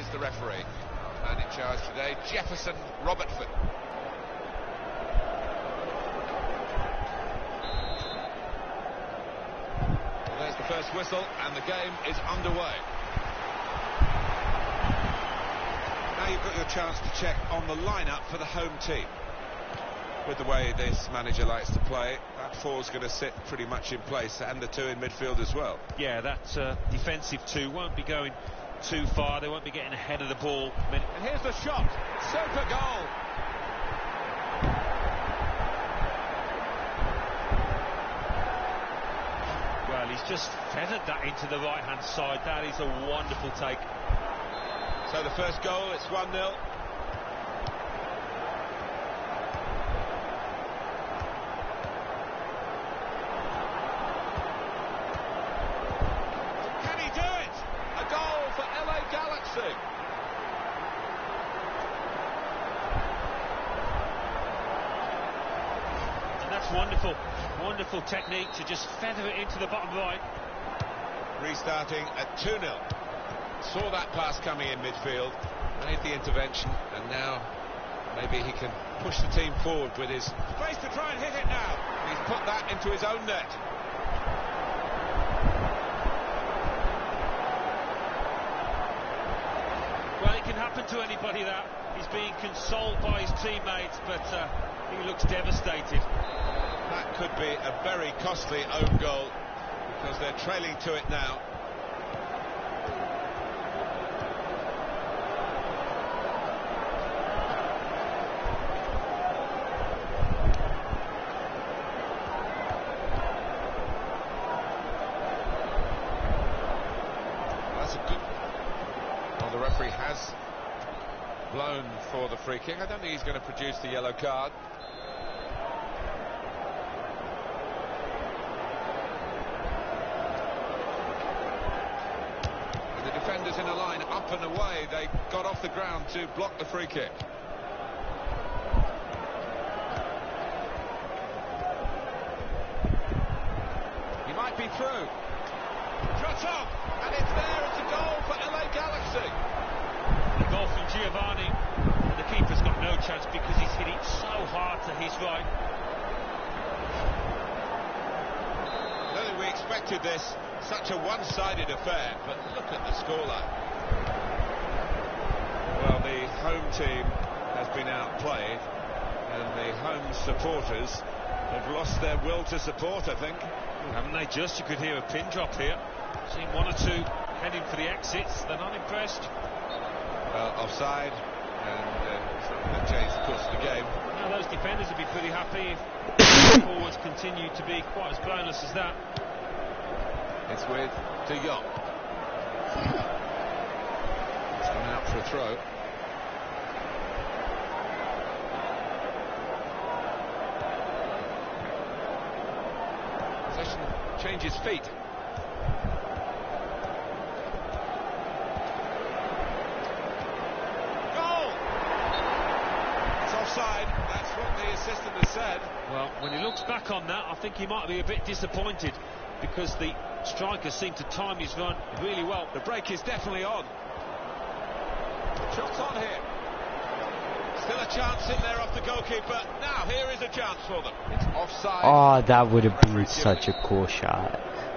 the referee. Man in charge today, Jefferson Robertford. Well, there's the first whistle, and the game is underway. Now you've got your chance to check on the lineup for the home team. With the way this manager likes to play, that four's going to sit pretty much in place, and the two in midfield as well. Yeah, that defensive two won't be going too far. They won't be getting ahead of the ball. And here's the shot. Super goal. Well, he's just feathered that into the right-hand side. That is a wonderful take. So the first goal, it's 1-0. And that's wonderful, wonderful technique to just feather it into the bottom right. Restarting at 2-0. Saw that pass coming in midfield, made the intervention, and now maybe he can push the team forward with his space to try and hit it now. He's put that into his own net. Well, it can happen to anybody that. He's being consoled by his teammates, but he looks devastated. That could be a very costly own goal, because they're trailing to it now. That's a good... Well, the referee has blown for the free kick. I don't think he's going to produce the yellow card. And the defenders in a line up and away. They got off the ground to block the free kick. He might be through. Shots off, and it's there. It's a goal for LA Galaxy. The goal from Giovanni, and the keeper's got no chance because he's hit it so hard to his right. I don't think we expected this, such a one-sided affair, but look at the scoreline. Well, the home team has been outplayed, and the home supporters have lost their will to support, I think. Haven't they just? You could hear a pin drop here. Seen one or two heading for the exits. They're not impressed. Well, offside, and something that changed the course of the game. Now those defenders would be pretty happy if forwards continue to be quite as boneless as that. It's with De Jong. It's gone out for a throw. Possession changes feet. That's what the assistant has said. Well, when he looks back on that, I think he might be a bit disappointed, because the striker seemed to time his run really well. The break is definitely on. Shots on here. Still a chance in there off the goalkeeper. Now here is a chance for them. It's offside. Oh, that would have been such a cool shot.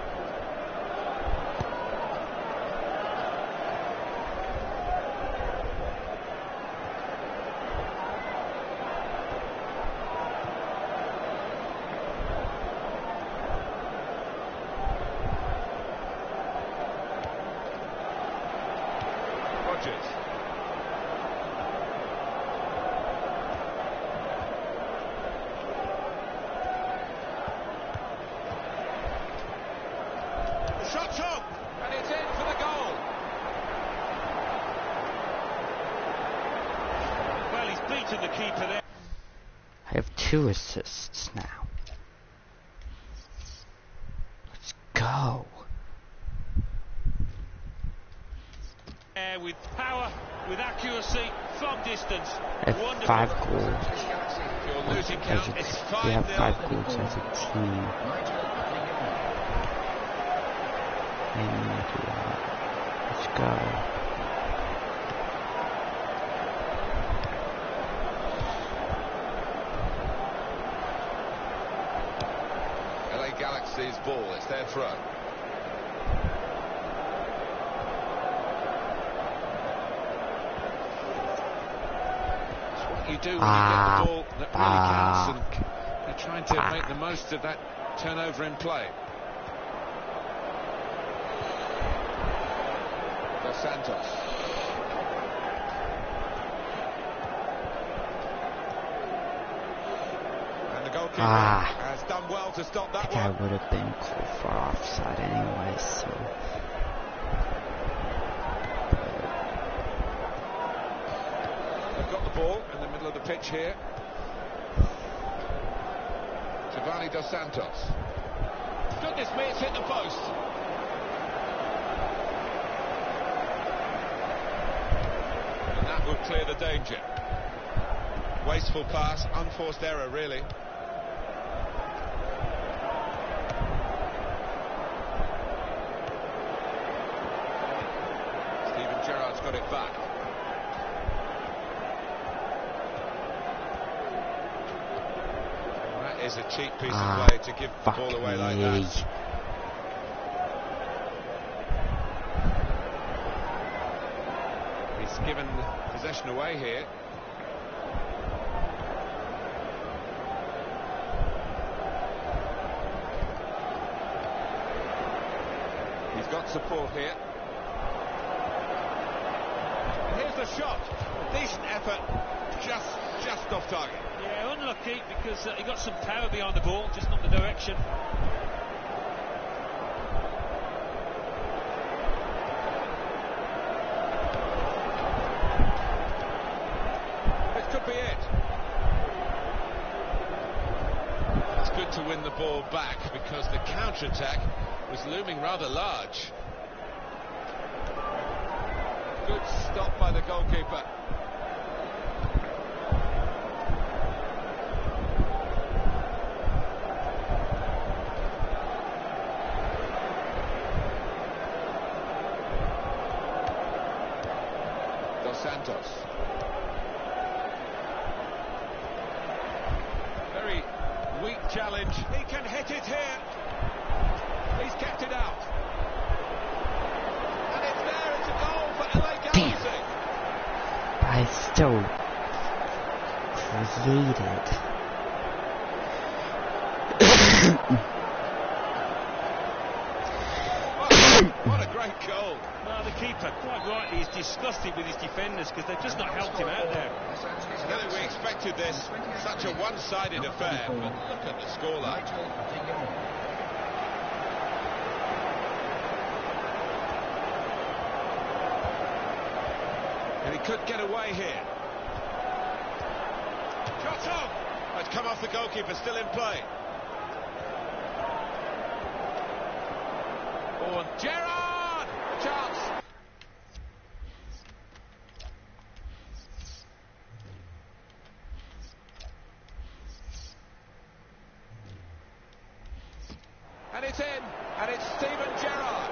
Shot's on, and it's in for the goal. Well, he's beaten the keeper there. I have 2 assists now. Let's go. With power, with accuracy, from distance. I have wonderful. 5 goals. You're losing count. It's 5-0. We have 5 goals as a team. Let's go. their throw. It's what you do when you get the ball that really counts, and they're trying to make the most of that turnover in play. Dos Santos. And the goalkeeper has done well to stop that one. I would have been called for offside anyway, so... They've got the ball in the middle of the pitch here. Giovanni Dos Santos. Goodness me, it's hit the post. And that will clear the danger. Wasteful pass, unforced error really. Steven Gerrard's got it back. That is a cheap piece of play to give the ball away like that. He's given possession away here. He's got support here. And here's the shot. A decent effort, just off target. Yeah, unlucky because he got some power behind the ball, just not the direction. This could be it. It's good to win the ball back because the counter-attack was looming rather large. Good stop by the goalkeeper. Dos Santos. Very weak challenge. He can hit it here. He's kept it out. And it's there, it's a goal for LA Galaxy. I still created. What a great goal. Well, the keeper, quite rightly, is disgusted with his defenders because they've just not helped him out there. I don't think we expected this, such a one-sided affair, but look at the scoreline. And he could get away here. Shot on! It's come off the goalkeeper, still in play. Oh, and Gerrard! A chance! And it's in, and it's Steven Gerrard.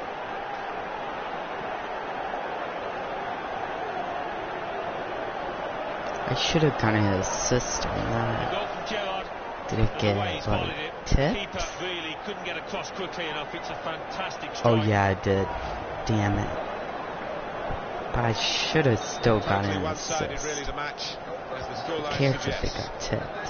I should have done an assist on The that. goal from Gerrard. Did it The way he's get, volleyed like, it. tipped? Keeper really couldn't get across quickly enough. It's a fantastic Oh strike. yeah, I did. Damn it. But I should have still gotten Totally an one-sided, assist. really, the match, as the Who scoreline cares if it suggests. got tipped?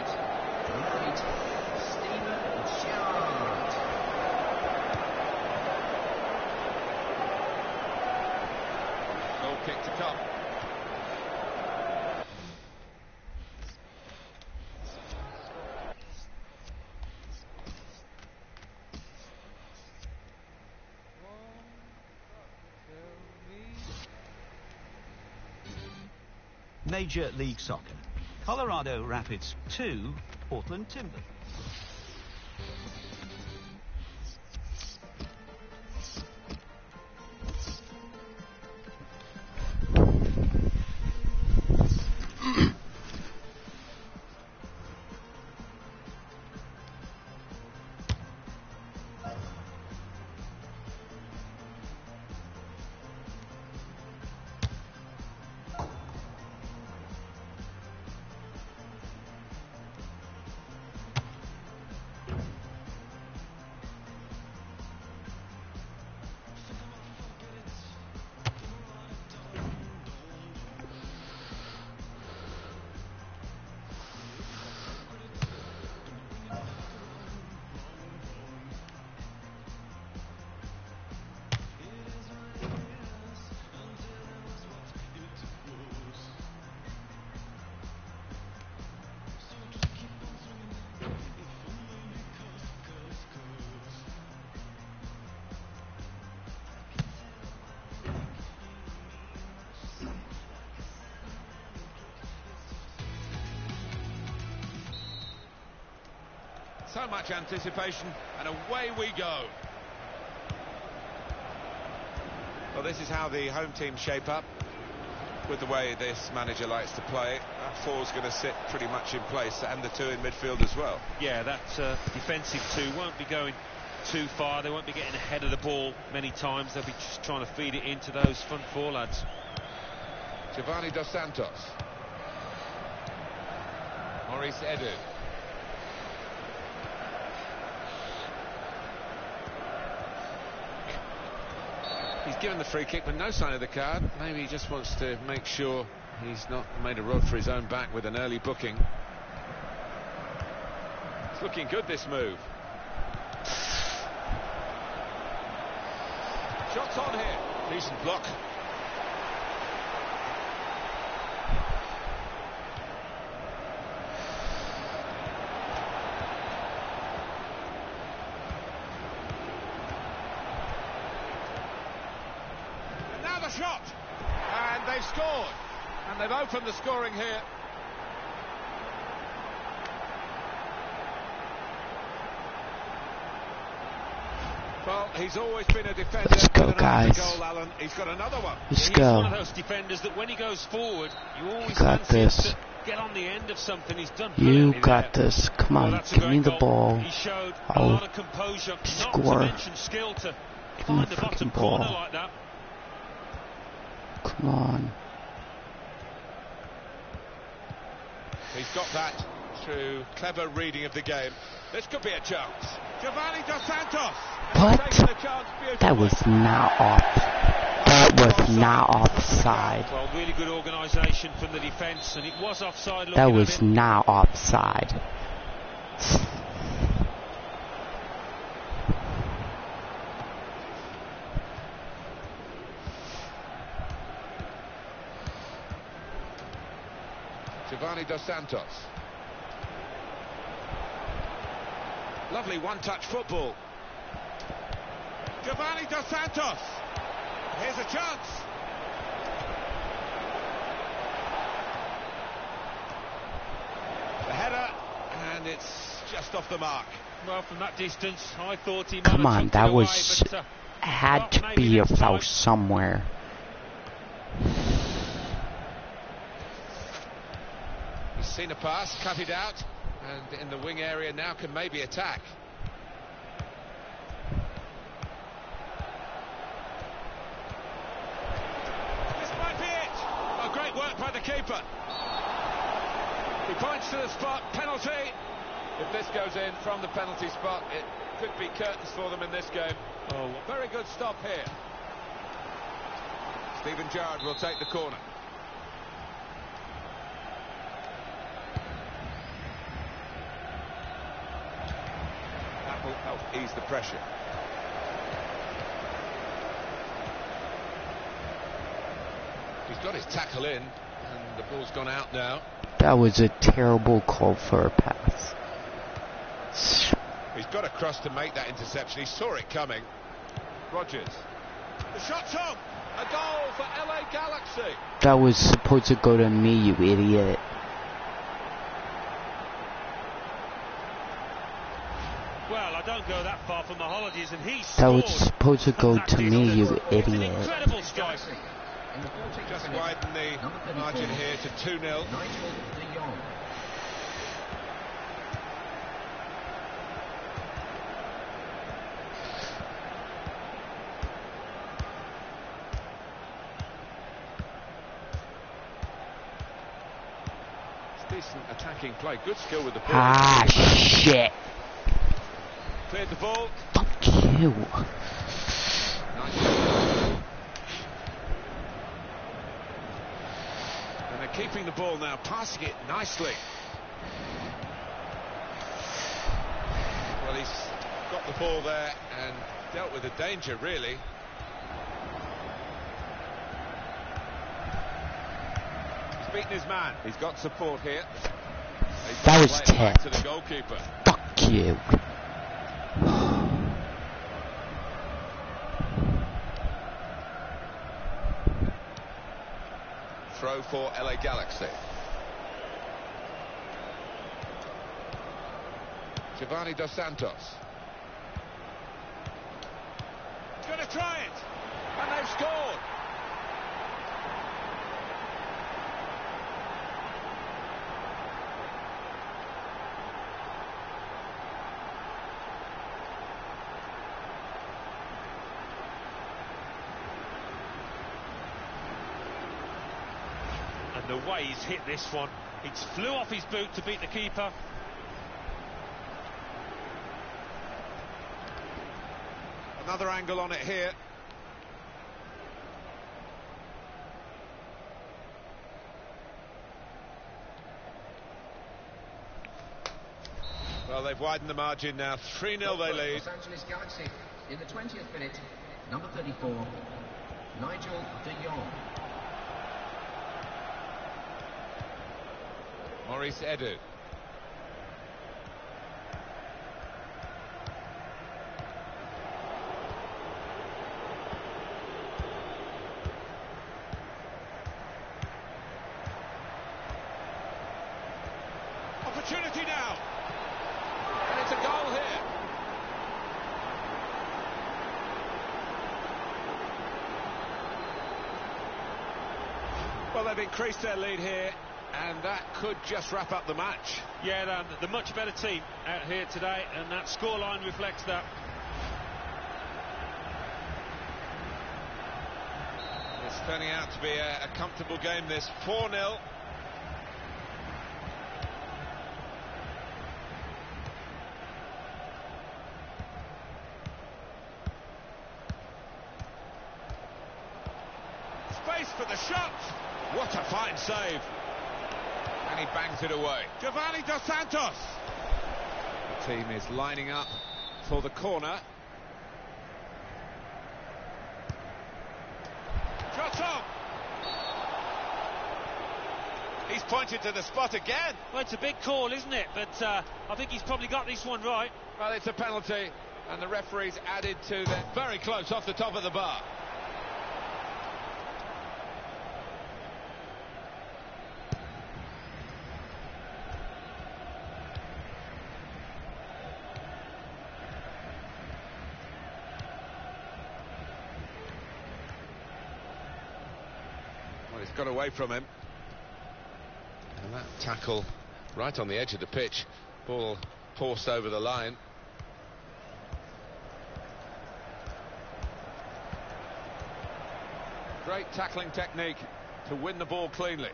Goal kick to come. Major League Soccer. Colorado Rapids 2, Portland Timbers. So much anticipation, and away we go. Well, this is how the home team shape up. With the way this manager likes to play, that four's going to sit pretty much in place, and the two in midfield as well. Yeah, that defensive two won't be going too far. They won't be getting ahead of the ball many times. They'll be just trying to feed it into those front four lads. Giovanni Dos Santos. Maurice Edu. He's given the free kick, but no sign of the card. Maybe he just wants to make sure he's not made a rod for his own back with an early booking. It's looking good, this move. Shots on here. Decent block. Shot, and they've scored, and they've opened the scoring here. Well, he's always been a defender. Let's go, guys. Goal, Alan. He's got another one. Let's He's go. one of those defenders that when he goes forward, you always got fancy him this. to get on the end of something. He's done You brilliantly got there. this. Come on, That's a give me great the goal. ball. He showed a I'll lot of composure, not to score. mention skill, to Give me find the the bottom freaking ball. corner like that. Come on. He's got that through clever reading of the game. This could be a chance. Giovanni Dos Santos. What? Taking the chance beautifully. That was not off. That was not offside. Well, really good organisation from the defence, and it was offside. That looking was at it. not offside. Giovanni Dos Santos. Lovely one-touch football. Giovanni Dos Santos. Here's a chance. The header, and it's just off the mark. Well, from that distance, I thought he might Come have on, chucked that it away, was but, had well, to maybe be a next foul time. somewhere. He's seen a pass, cut it out, and in the wing area now can maybe attack. This might be it. Oh, great work by the keeper. He points to the spot, penalty. If this goes in from the penalty spot, it could be curtains for them in this game. Oh, very good stop here. Stephen Gerrard will take the corner. That will help ease the pressure. He's got his tackle in, and the ball's gone out now. That was a terrible call for a pass. He's got across to make that interception. He saw it coming. Rodgers. The shot's on. A goal for LA Galaxy. That was supposed to go to me, you idiot. Well, I don't go that far from the holidays, and he That scored. was supposed to go to me, you It's an idiot. incredible strike. Just widen the margin here to 2-0. It's decent attacking play. Good skill with the ball. Ah, shit. Cleared the ball. Fuck you. Nice. And they're keeping the ball now, passing it nicely. Well, he's got the ball there and dealt with the danger, really. He's beaten his man. He's got support here. That was Play it back to tipped. the goalkeeper. Fuck you. Throw for LA Galaxy. Giovanni Dos Santos. He's going to try it. And they've scored. And the way he's hit this one, it flew off his boot to beat the keeper. Another angle on it here. Well, they've widened the margin now. 3-0 they lead. Los Angeles Galaxy in the 20th minute, number 34, Nigel de Jong. Maurice Edu. Opportunity now. And it's a goal here. Well, they've increased their lead here, and that could just wrap up the match. Yeah, the much better team out here today, and that scoreline reflects that. It's turning out to be a comfortable game, this 4-0. Space for the shot. What a fine save. And he bangs it away. Giovanni Dos Santos. The team is lining up for the corner. Shot on. He's pointed to the spot again. Well, it's a big call, isn't it? But I think he's probably got this one right. Well, it's a penalty, and the referee's added to the... Very close off the top of the bar. Well, he's got away from him. And that tackle right on the edge of the pitch. Ball forced over the line. Great tackling technique to win the ball cleanly.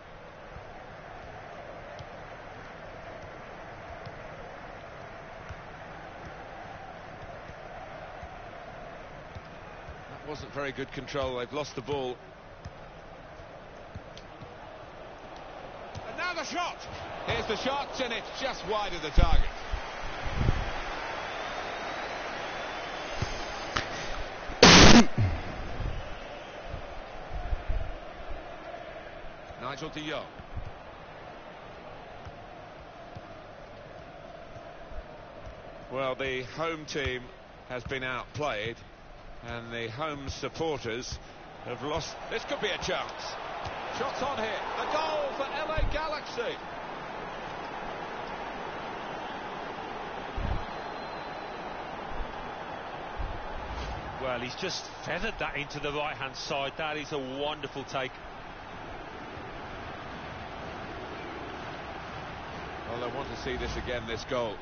That wasn't very good control. They've lost the ball. And now the shot. Here's the shot, and it's just wide of the target. Nigel de Jong. Well, the home team has been outplayed, and the home supporters have lost. This could be a chance. Shots on here. A goal for LA Galaxy. Well, he's just feathered that into the right-hand side. That is a wonderful take. Well, I want to see this again, this goal.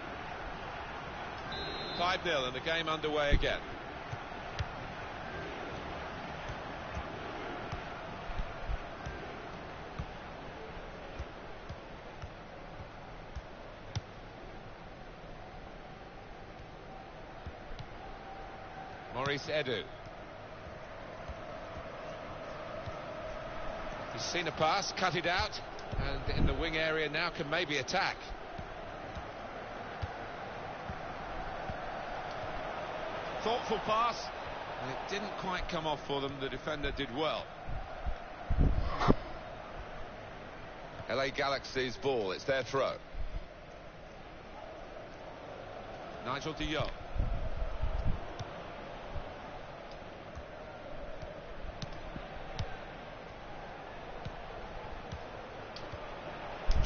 5-0 and the game underway again. Maurice Edu. He's seen a pass, cut it out, and in the wing area now can maybe attack. Thoughtful pass, and it didn't quite come off for them. The defender did well. LA Galaxy's ball, it's their throw. Nigel de Jong.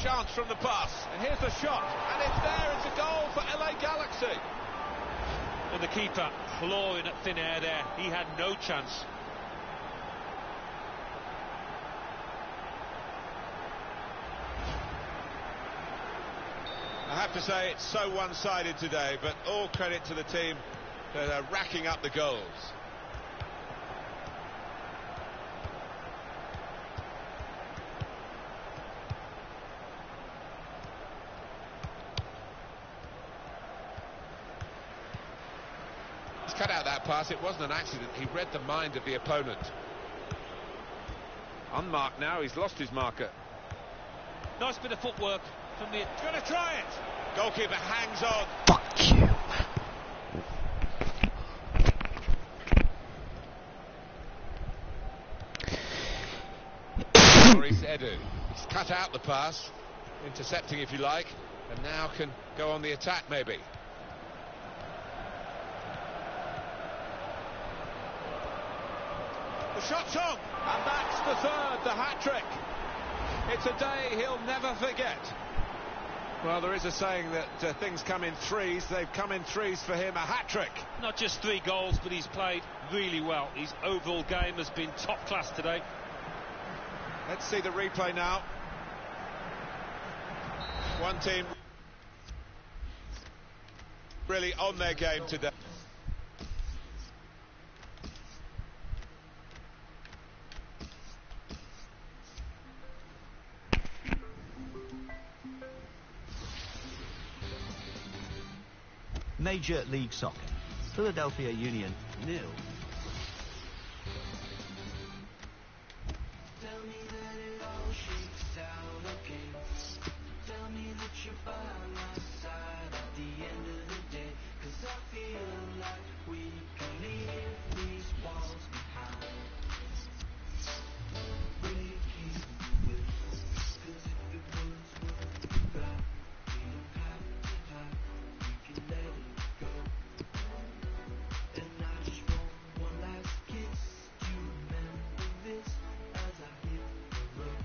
chance from the pass. And here's the shot. And it's there, it's a goal for LA Galaxy. And the keeper clawing at thin air there. He had no chance. I have to say, it's so one-sided today, but all credit to the team that are racking up the goals. He's cut out that pass. It wasn't an accident. He read the mind of the opponent. Unmarked now. He's lost his marker. Nice bit of footwork from the... Gonna try it. Goalkeeper hangs on. Fuck you. Maurice Edu. He's cut out the pass, intercepting if you like, and now can go on the attack maybe. The shot's on, and that's the third, the hat-trick. It's a day he'll never forget. Well, there is a saying that things come in threes. They've come in threes for him, a hat-trick. Not just 3 goals, but he's played really well. His overall game has been top class today. Let's see the replay now. One team really on their game today. Major League Soccer. Philadelphia Union 0. Tell me that it all shakes out okay. Tell me that you're by my side at the end of the day. 'Cause I feel like we can leave these walls behind. Breaking away. 'Cause if it was worth right, we don't have to hide. We can let it go. And I just want one last kiss to remember this as I hit the road.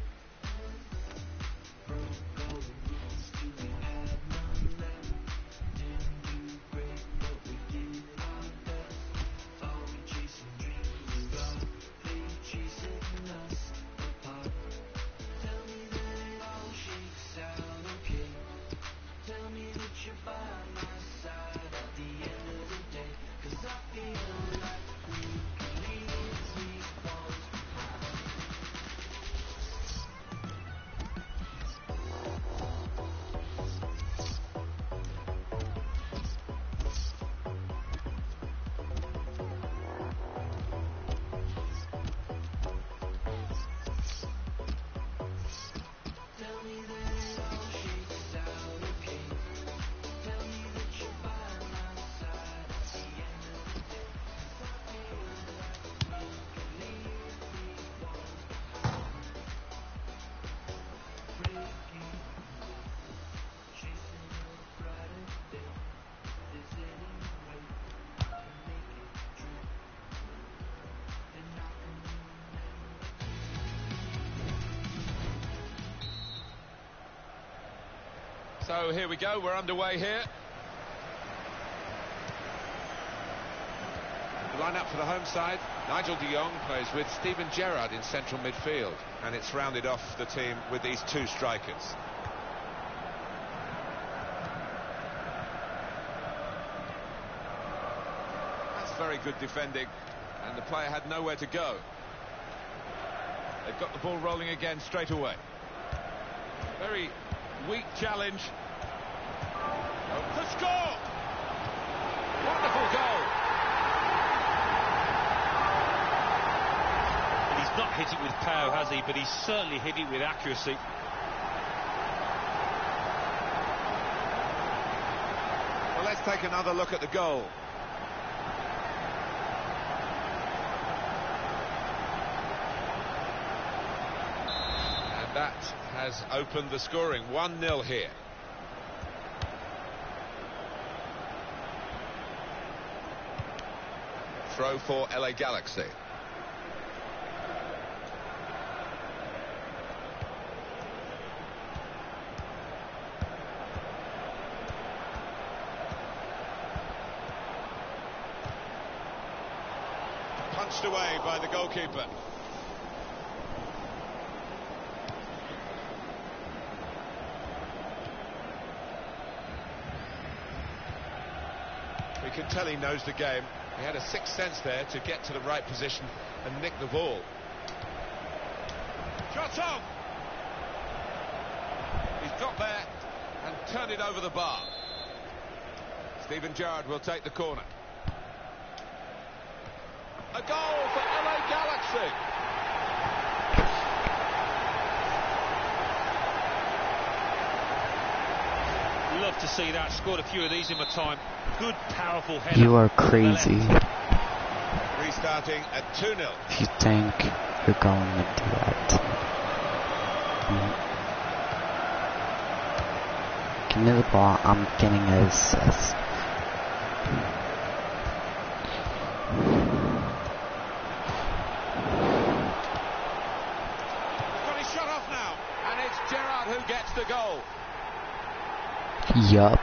Broke all the rules till we had none left. Didn't do great, but we did our best. Are we chasing dreams, or are they chasing us apart? Tell me that it all shakes out okay. Tell me that you're by my side at the end of the day. 'Cause I feel like we can leave these walls behind. Tell me that it all shakes out okay. Tell me that you're by my side at the end of the day. 'Cause I feel like we can leave these walls behind. Breaking away, chasing a brighter day. If there's any way I can make it true, then I can remember. So here we go, we're underway here. The line-up for the home side. Nigel de Jong plays with Steven Gerrard in central midfield, and it's rounded off the team with these 2 strikers. That's very good defending, and the player had nowhere to go. They've got the ball rolling again straight away. Very weak challenge. To score! Wonderful goal! And he's not hit it with power, has he? But he's certainly hit it with accuracy. Well, let's take another look at the goal. And that has opened the scoring. 1-0 here. Throw for LA Galaxy. snatched away by the goalkeeper. We can tell he knows the game. He had a sixth sense there to get to the right position and nick the ball. Shot on! He's got there and turned it over the bar. Steven Gerrard will take the corner. A goal for LA Galaxy. Love to see that. Scored a few of these in my time. Good, powerful header. You are crazy Restarting at 2-0. if you think you're going to do that. Give me the ball, I'm getting an assist. Got his shot off now, and it's Gerrard who gets the goal. Yup.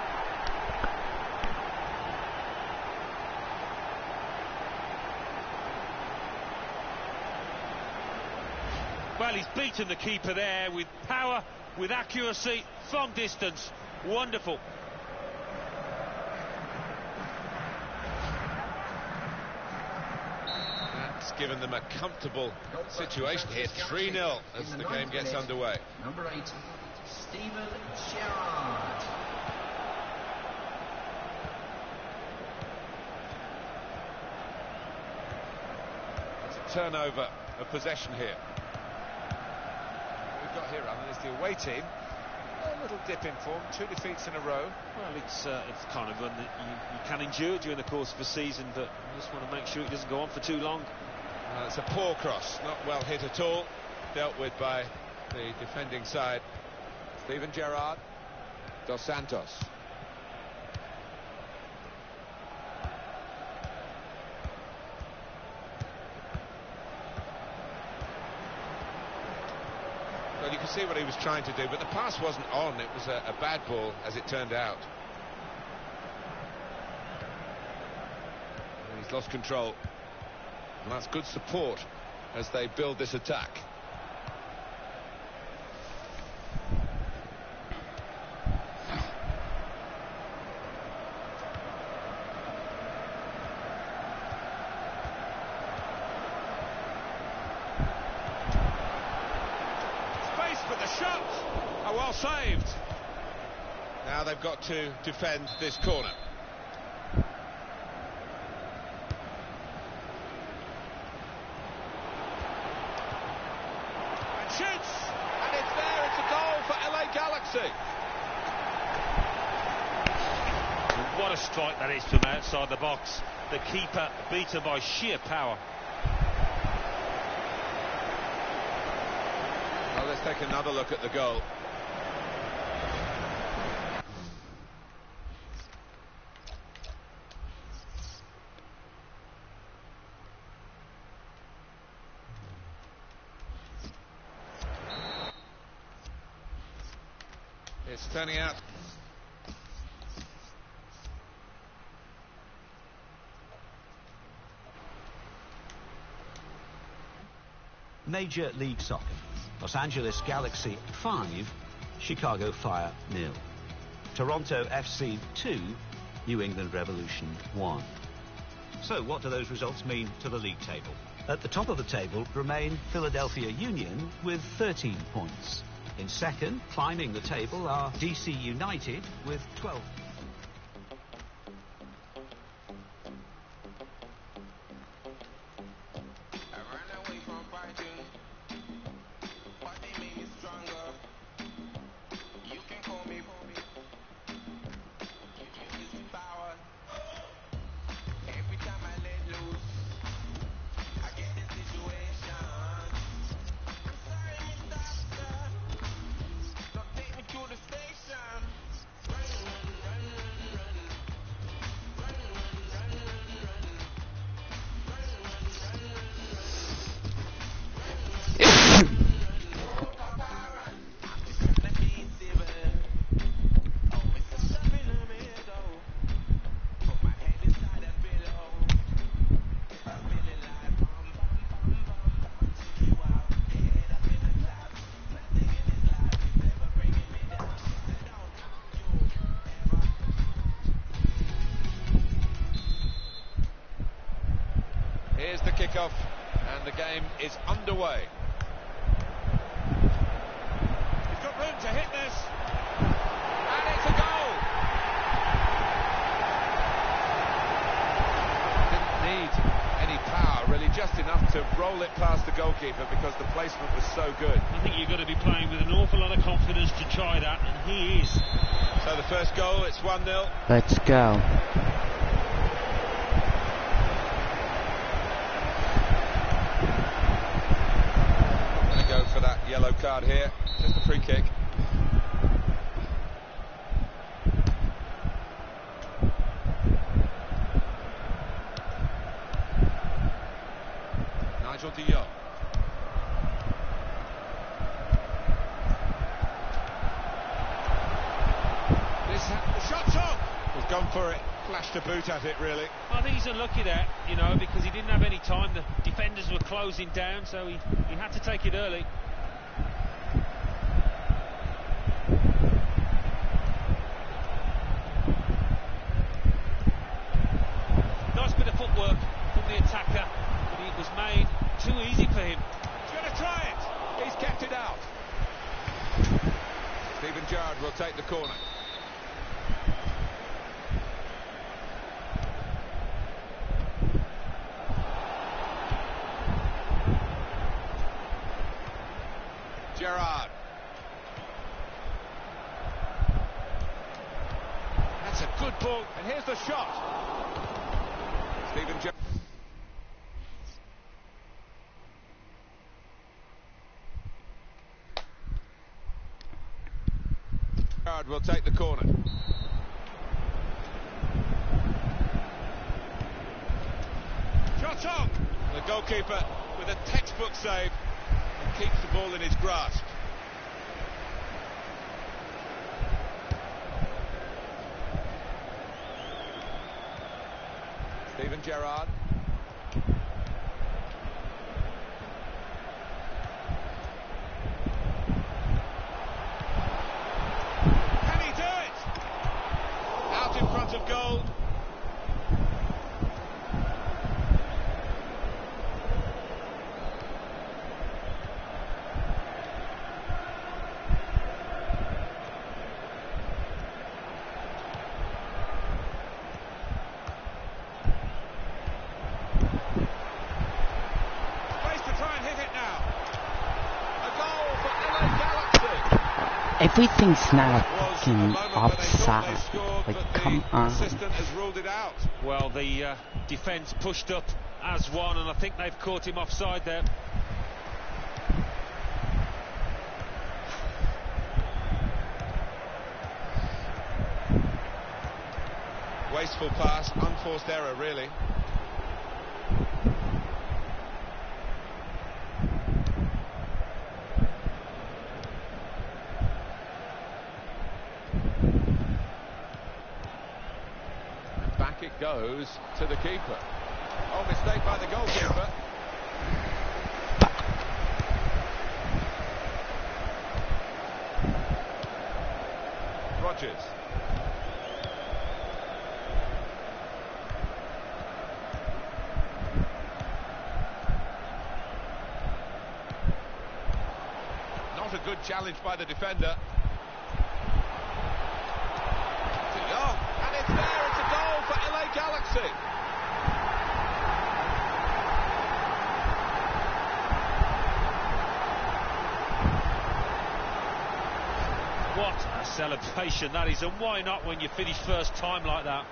Well, he's beaten the keeper there with power, with accuracy, from distance. Wonderful. That's given them a comfortable situation here. 3-0 as the game gets underway. Number 8, Steven Gerrard. It's a turnover of possession here. We've got here, Alan, is the away team. A little dip in form, 2 defeats in a row. Well, it's kind of one that you can endure during the course of a season, but you just want to make sure it doesn't go on for too long. It's a poor cross, not well hit at all. Dealt with by the defending side. Steven Gerrard. Dos Santos. Well, you can see what he was trying to do, but the pass wasn't on. It was a bad ball, as it turned out. And he's lost control. And that's good support as they build this attack. Space for the shot. Oh, well saved. Now they've got to defend this corner. Shoots, and it's there. It's a goal for LA Galaxy. What a strike that is from outside the box. The keeper beaten by sheer power. Well, let's take another look at the goal. It's turning out. Major League Soccer. Los Angeles Galaxy 5, Chicago Fire 0. Toronto FC 2, New England Revolution 1. So what do those results mean to the league table? At the top of the table remain Philadelphia Union with 13 points. In second, climbing the table, are DC United with 12. I ran away from fighting, but they made me stronger. You can call me, you can use the power. Every time I let loose, I get in situation. Sorry, Mr. Officer, don't take me to the station. Run, run, run, Here's the kickoff, and the game is underway. He's got room to hit this. And it's a goal! Didn't need any power, really, just enough to roll it past the goalkeeper because the placement was so good. I think you've got to be playing with an awful lot of confidence to try that, and he is. So the first goal, it's 1-0. Let's go. Going to go for that yellow card here. Just a free kick. Nigel de Jong. The shot's on! He's gone for it, flashed a boot at it, really. I think he's unlucky there, you know, because he didn't have any time. The defenders were closing down, so he had to take it early. Nice bit of footwork from the attacker, but it was made too easy for him. He's going to try it! He's kept it out. Steven Gerrard will take the corner. Gerrard. That's a good ball, and here's the shot. Steven Gerrard will take the corner. Shot on! The goalkeeper with a textbook save and keeps the ball in his grasp. Steven Gerrard. Can he do it? Out in front of goal. Everything's now fucking offside. Like, come on. Assistant has ruled it out. Well, the defence pushed up as one, and I think they've caught him offside there. Wasteful pass, unforced error, really. Back it goes to the keeper. Oh, mistake by the goalkeeper. Rodgers. Not a good challenge by the defender. De Jong, and it's there, it's a goal for LA Galaxy. What a celebration that is, and why not when you finish first time like that?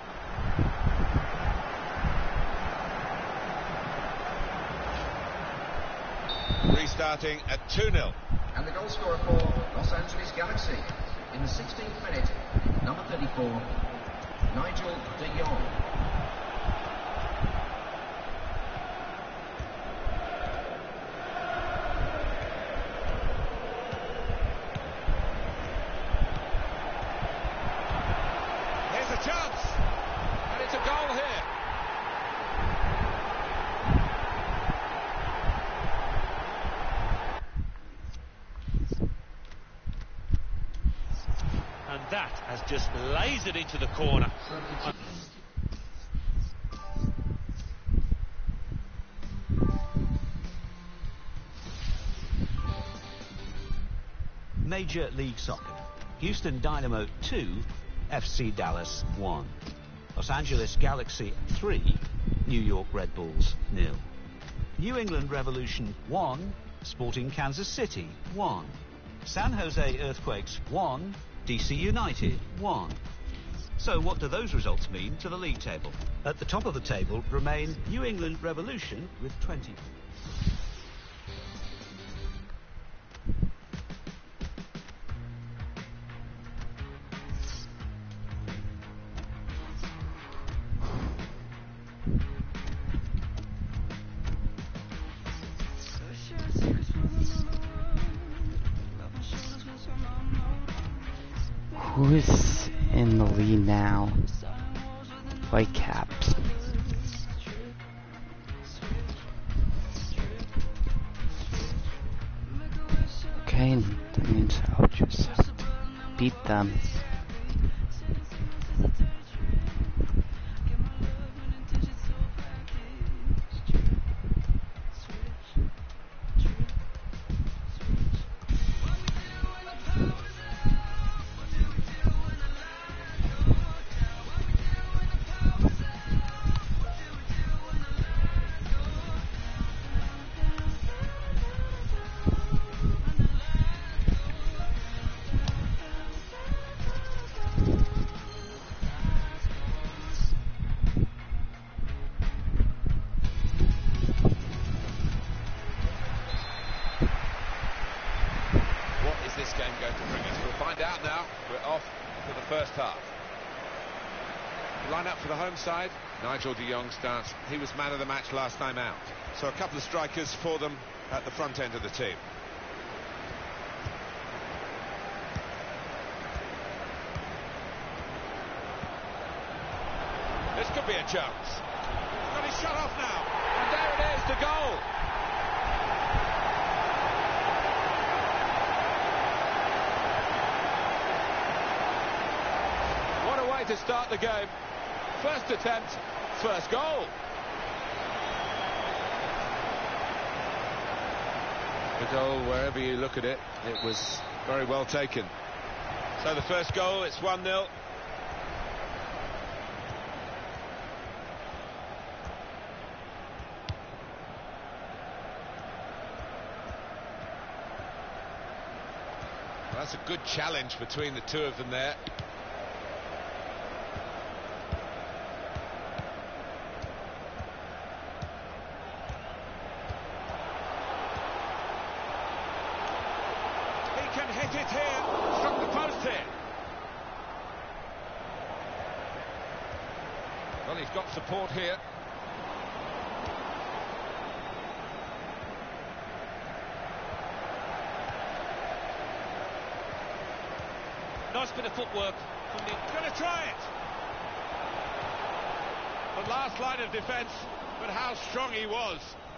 Restarting at 2-0. And the goal scorer for Los Angeles Galaxy in the 16th minute, number 34, Nigel de Jong. Here's a chance, and it's a goal here. And that has just lasered into the corner. Major League Soccer. Houston Dynamo 2, FC Dallas 1. Los Angeles Galaxy 3, New York Red Bulls 0. New England Revolution 1, Sporting Kansas City 1. San Jose Earthquakes 1, DC United 1. So what do those results mean to the league table? At the top of the table remain New England Revolution with 20. Who's in the lead now? Whitecaps. Okay, that means I'll just have to beat them. Side, Nigel de Jong starts. He was man of the match last time out. So a couple of strikers for them at the front end of the team. This could be a chance. He's got his shot off now. And there it is, the goal. What a way to start the game. First attempt, first goal. The goal, wherever you look at it, it was very well taken. So the first goal, it's 1-0. Well, that's a good challenge between the two of them there. Hit it here, struck the post here. Well, he's got support here. Nice bit of footwork from the... Going to try it. The last line of defence, but how strong he was.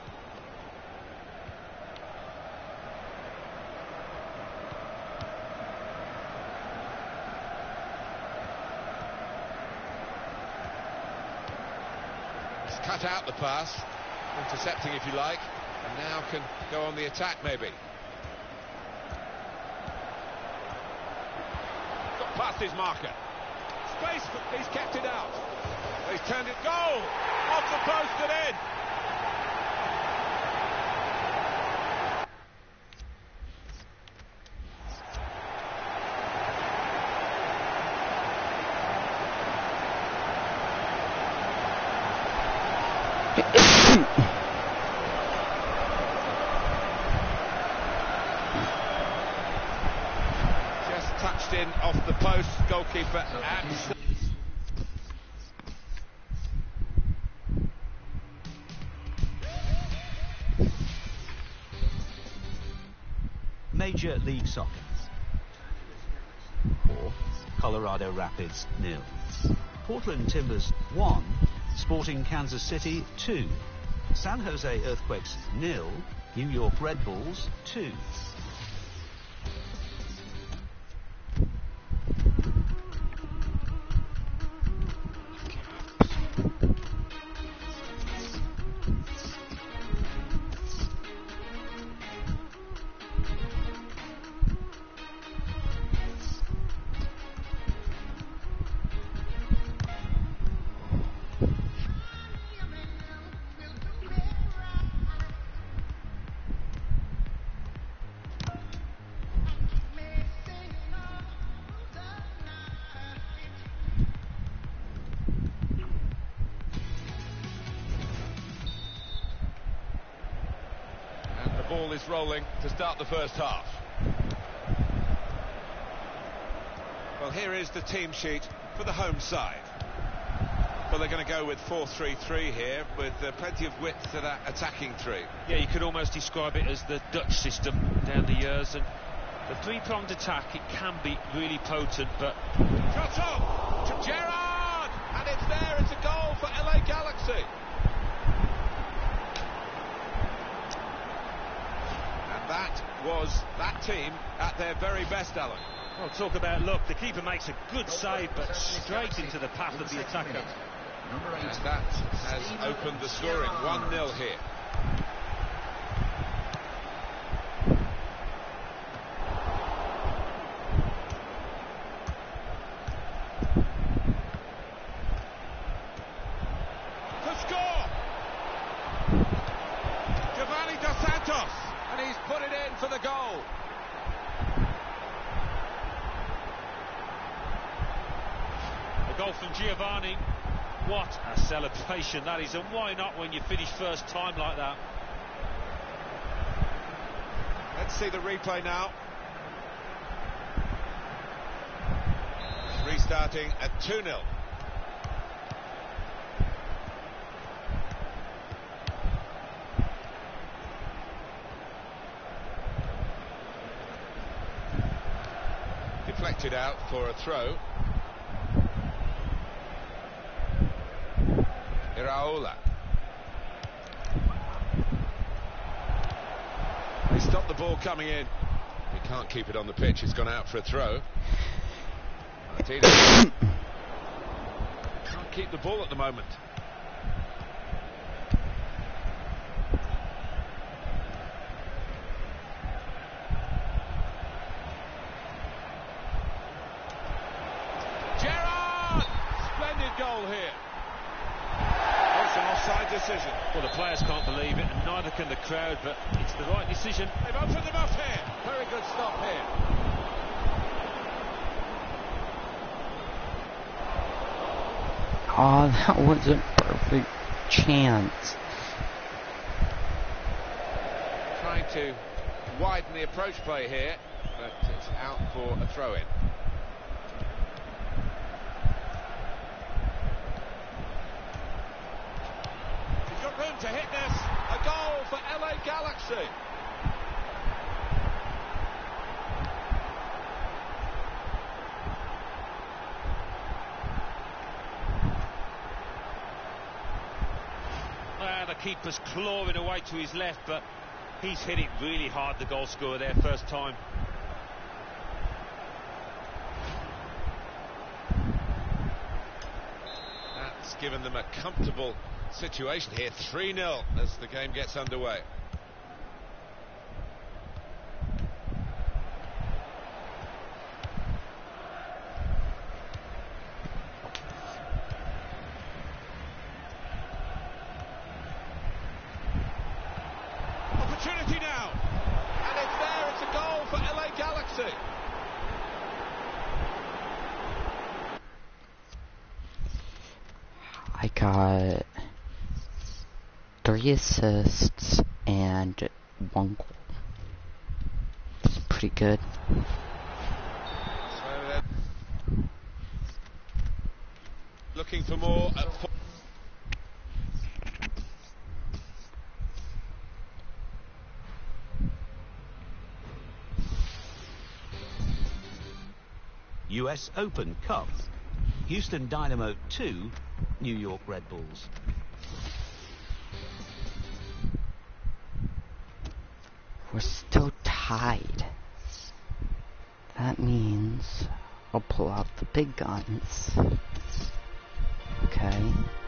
Cut out the pass, intercepting if you like, and now can go on the attack maybe. Got past his marker. Space, but he's kept it out. He's turned it, goal! Off the post and in! In off the post, goalkeeper and... Major League Soccer. Or Colorado Rapids 0. Portland Timbers 1, Sporting Kansas City 2. San Jose Earthquakes 0, New York Red Bulls 2. ball is rolling to start the first half. Well, here is the team sheet for the home side. Well, they're going to go with 4-3-3 here, with plenty of width to that attacking three. Yeah, you could almost describe it as the Dutch system down the years, and the three-pronged attack, it can be really potent, but... Shot on to Gerrard, and it's there, it's a goal for LA Galaxy. And that was that team at their very best, Alan. Well, talk about luck. The keeper makes a good save, but straight into the path of the attacker. Number 8. And that has opened the scoring. 1-0 here. To score! Giovanni Dos Santos, and he's put it in for the goal. A goal from Giovanni. What a celebration that is, and why not when you finish first time like that? Let's see the replay now. Restarting at 2-0. Deflected out for a throw. Iraola. They stopped the ball coming in. He can't keep it on the pitch. It's gone out for a throw. Martinez can't keep the ball at the moment. Gerrard! Splendid goal here. It's an offside decision. Well, the players can't believe it, and neither can the crowd, but it's the right decision. They've opened them up here. Very good stop here. Oh, that was a perfect chance. Trying to widen the approach play here, but it's out for a throw-in. He's got room to hit this. A goal for LA Galaxy. The keeper's clawing away to his left, but he's hit it really hard, the goal scorer there, first time. That's given them a comfortable situation here. 3-0 as the game gets underway. Opportunity now, and it's there, it's a goal for LA Galaxy. I got 3 assists and 1 goal. It's pretty good. So they're looking for more at 4. US Open Cup. Houston Dynamo 2, New York Red Bulls. We're still tied. That means I'll pull out the big guns. Okay.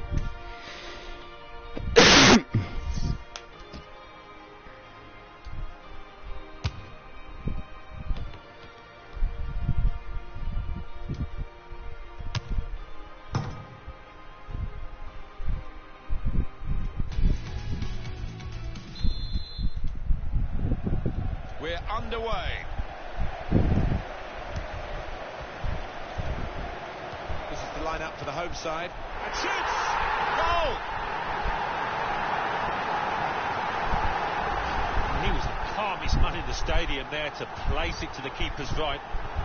We're underway. This is the lineup for the home side. And shoots! Goal! He was calmest man in the stadium there to place it to the keeper's right.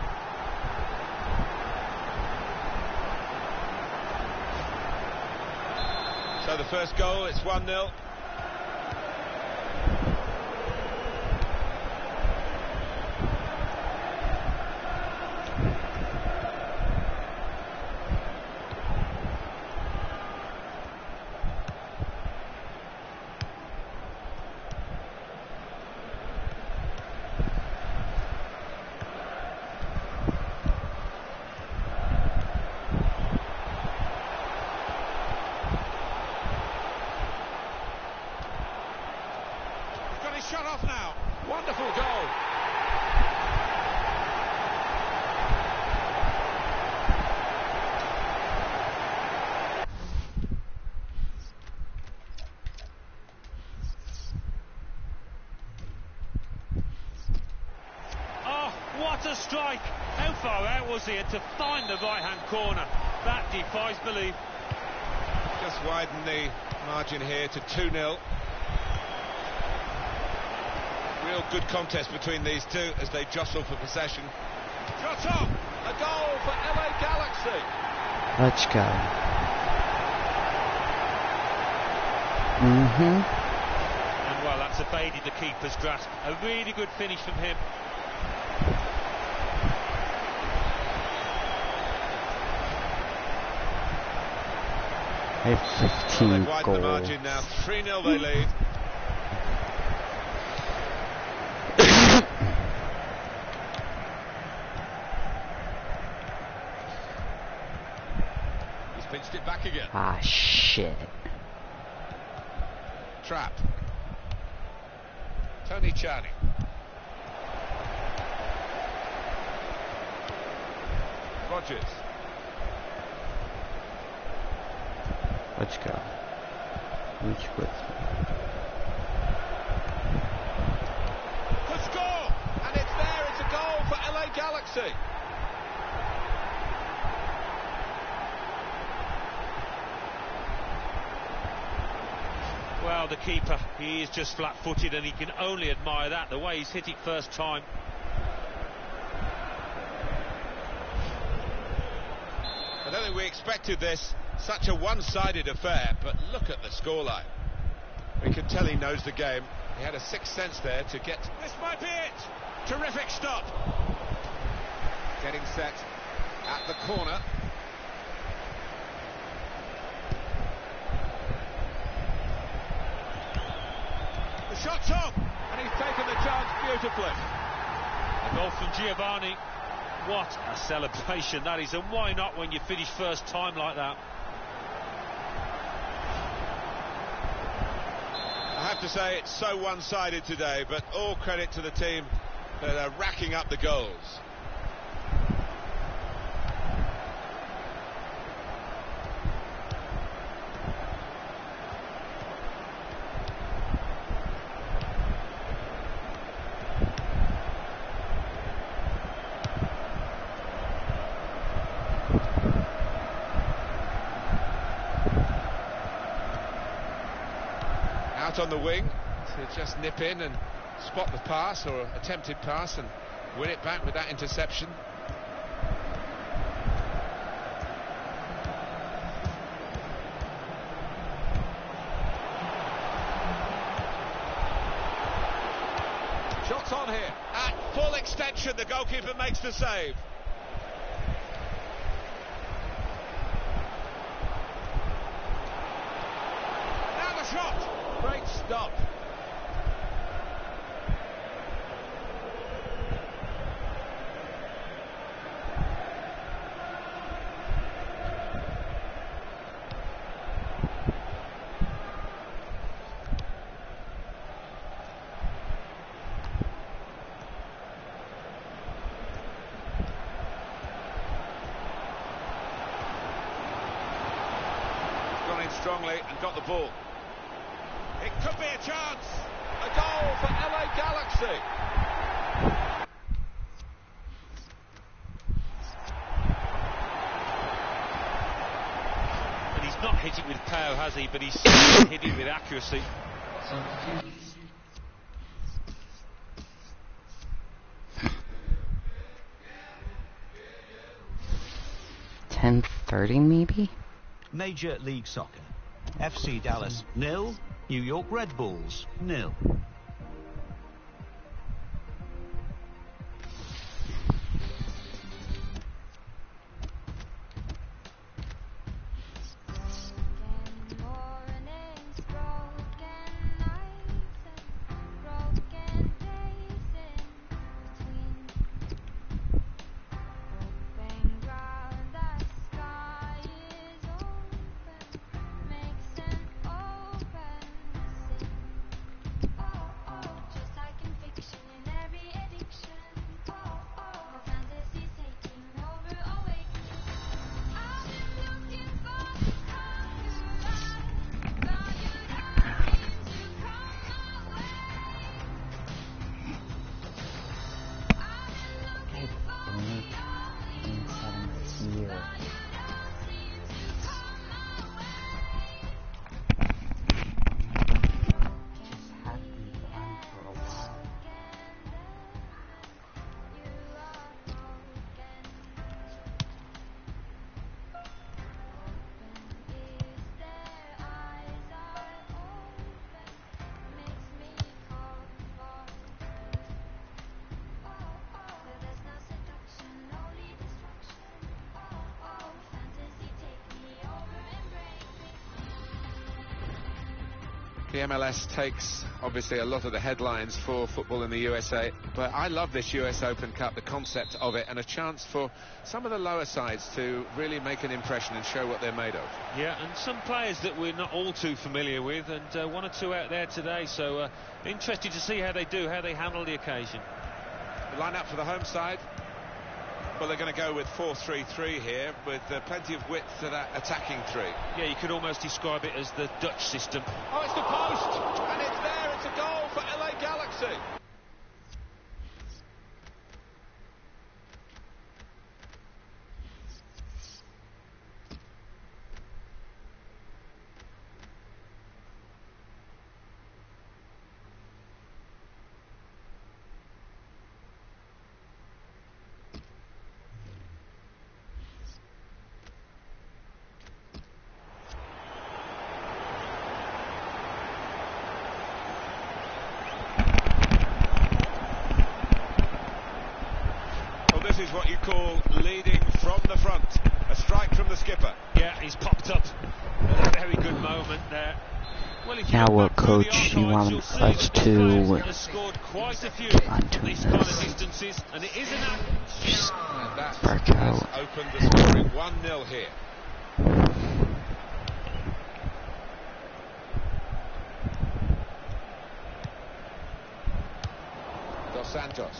So the first goal, it's 1-0. Shut off now. Wonderful goal. Oh, what a strike! How far out was he? And to find the right-hand corner, that defies belief. Just widen the margin here to 2-0. Real good contest between these two as they jostle for possession. Shot on! A goal for LA Galaxy. Let's go. And well, that's evaded the keeper's grasp. A really good finish from him. They have 15 They've widened goals. the margin now. 3-0 they lead. He's pinched it back again. Ah, shit. Trap. Tony Charney. Rogers. Let's go. Which with Could score! And it's there, it's a goal for LA Galaxy. Well, the keeper, he is just flat-footed and he can only admire that, the way he's hit it first time. I don't think we expected this. Such a one-sided affair, but look at the scoreline. We can tell he knows the game. He had a sixth sense there to get... This might be it. Terrific stop. Getting set at the corner. The shot's on, and he's taken the chance beautifully. A goal from Giovanni. What a celebration that is, and why not when you finish first time like that? I have to say it's so one-sided today, but all credit to the team that are racking up the goals. Out on the wing to just nip in and spot the pass or attempted pass and win it back with that interception. Shots on here. At full extension, the goalkeeper makes the save. Now the shot. Great stop. Gone in strongly and got the ball. It could be a chance. A goal for LA Galaxy. And he's not hit it with power, has he? But he's hit it with accuracy. 10:30 maybe? Major League Soccer. FC Dallas 0, New York Red Bulls 0. The MLS takes, obviously, a lot of the headlines for football in the USA, but I love this US Open Cup, the concept of it, and a chance for some of the lower sides to really make an impression and show what they're made of. Yeah, and some players that we're not all too familiar with, and one or two out there today, so interested to see how they do, how they handle the occasion. The line-up for the home side. Well, they're going to go with 4-3-3 here, with plenty of width to that attacking three. Yeah, you could almost describe it as the Dutch system. Oh, it's the post, and it's there. It's a goal for LA Galaxy. This is what you call leading from the front. A strike from the skipper. Yeah, he's popped up at a very good moment there. Well, if Now you what, coach? You want us to has scored quite a few onto these kind of this? distances, and it is an Just And that break has out. opened the scoring 1-0 here. Dos Santos.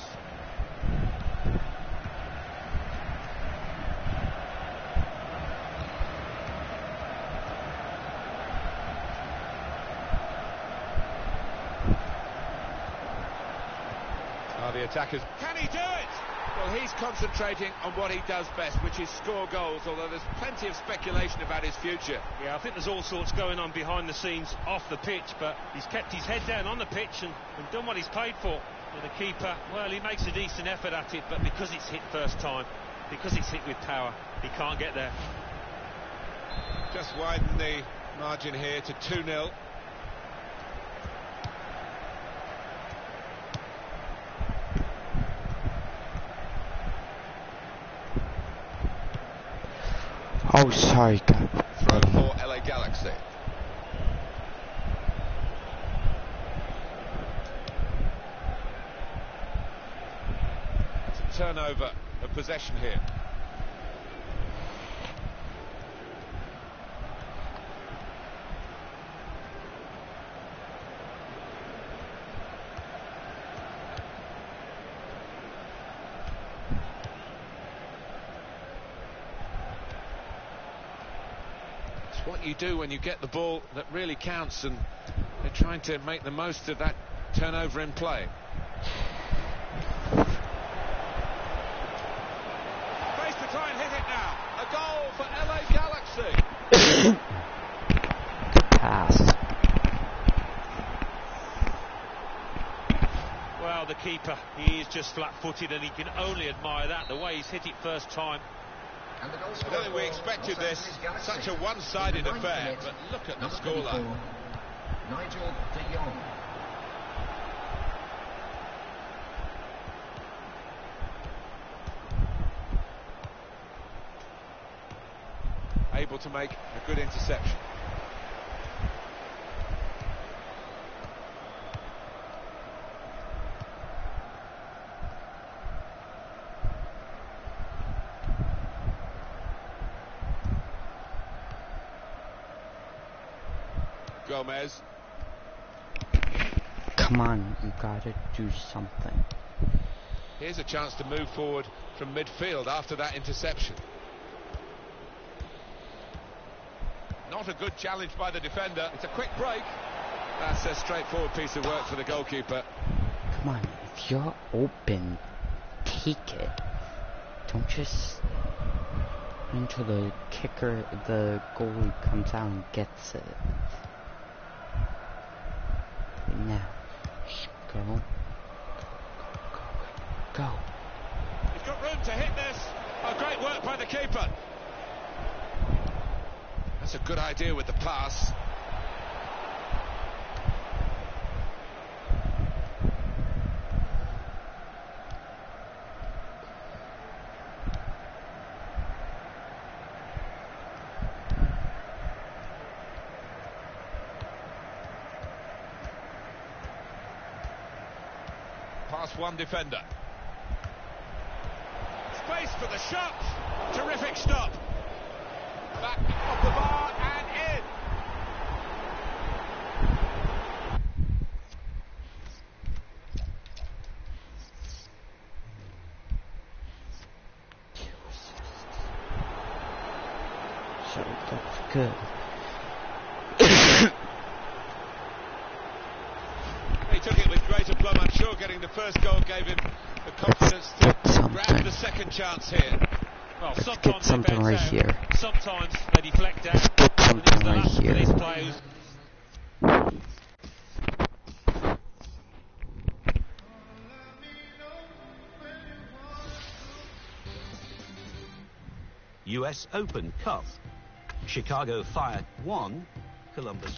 The attackers. Can he do it? Well, he's concentrating on what he does best, which is score goals, although there's plenty of speculation about his future. Yeah, I think there's all sorts going on behind the scenes off the pitch, but he's kept his head down on the pitch and done what he's paid for. And the keeper, well, he makes a decent effort at it, but because it's hit first time, because it's hit with power, he can't get there. Just widen the margin here to 2-0. Oh, sorry, God. Throw for LA Galaxy. It's a turnover of possession here. What you do when you get the ball that really counts, and they're trying to make the most of that turnover in play. Face to try and hit it now. A goal for LA Galaxy. Good pass. Well, the keeper, he is just flat-footed, and he can only admire that, the way he's hit it first time. And the goal I scorer don't think we for expected Los this, Angeles Galaxy. such a In one-sided the ninth affair, minute, but look at the number scoreline. 34, Nigel de Jong. Able to make a good interception. Gomez. Come on, you gotta do something. Here's a chance to move forward from midfield after that interception. Not a good challenge by the defender. It's a quick break. That's a straightforward piece of work for the goalkeeper. Come on, if you're open, take it. Don't just run until the kicker, the goalie comes out and gets it. Now, go. Go. He's got room to hit this. Oh, great work by the keeper. That's a good idea with the pass. Past one defender. Space for the shot. Terrific stop. Back off the bar and in. So that's good. He took it with great aplomb. I'm sure getting the first goal gave him the confidence to grab the second chance here. Well, Let's sometimes get something they right bounce out, here. sometimes they deflect out. Let's get And it's something the right last of here. these players. US Open Cup. Chicago Fire 1, Columbus.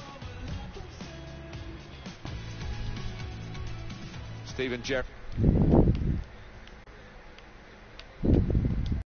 Steven Gerrard.